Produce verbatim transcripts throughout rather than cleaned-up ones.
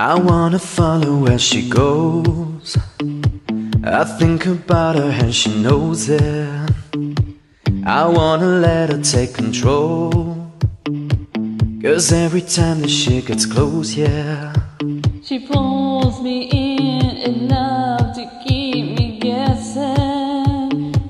I wanna follow where she goes. I think about her and she knows it. I wanna let her take control, 'cause every time that she gets close, yeah, she pulls me in enough to keep me guessing.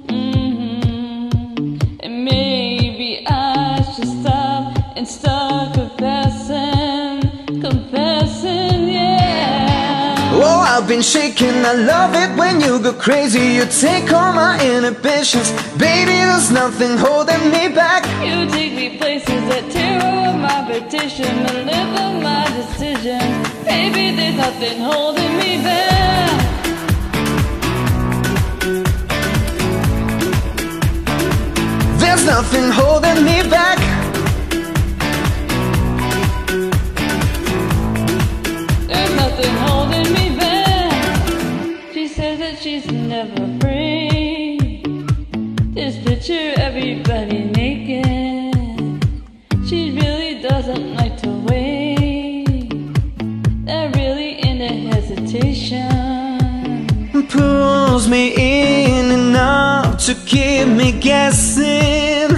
mm-hmm. And maybe I should stop and start confessing, confessing, yeah. Oh, I've been shaking, I love it when you go crazy. You take all my inhibitions. Baby, there's nothing holding me back. You take me places that tear up my petition and live up my decision. Baby, there's nothing holding me back. There's nothing holding me back. There's nothing holding me back. She says that she's never free. Just picture everybody naked. She really doesn't like to wait. They're really into hesitation. Pulls me in enough to keep me guessing.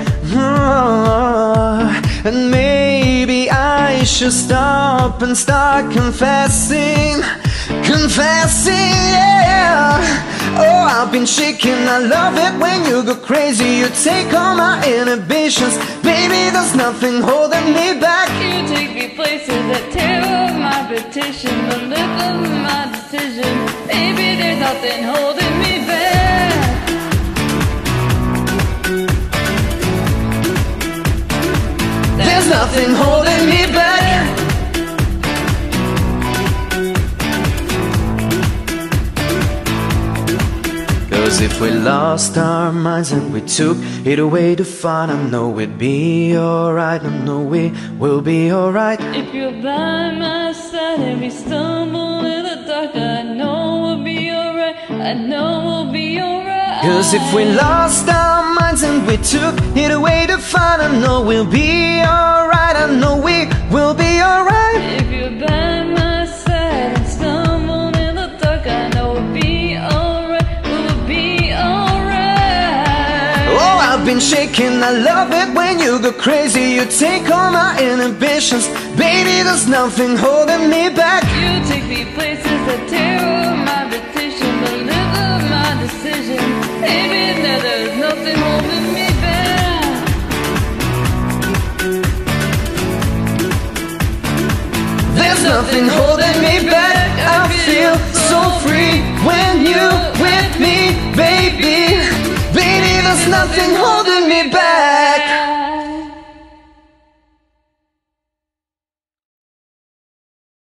Oh, and maybe I should stop and start confessing, confessing, yeah. Oh, I've been shaking, I love it when you go crazy. You take all my inhibitions. Baby, there's nothing holding me back. You take me places that tear up my petition, but live up my decision. Baby, there's nothing holding me back. There's nothing holding me back. Cause if we lost our minds and we took it away to find, I know we'd be alright. I know we will be alright. If you're by my side and we stumble in the dark, I know we'll be alright. I know we'll be alright. Cause if we lost our minds and we took it away to find, I know we'll be alright. I know we will be alright. If you're by my side and stumble in the dark, I know we'll be alright. We'll be alright. Oh, I've been shaking, I love it when you go crazy. You take all my inhibitions. Baby, there's nothing holding me back. You take me places that tear up my petition, but live up my decision. Baby, now there's nothing holding me back. There's nothing holding me back. I feel so free when you with me, baby. Baby, there's nothing holding me back.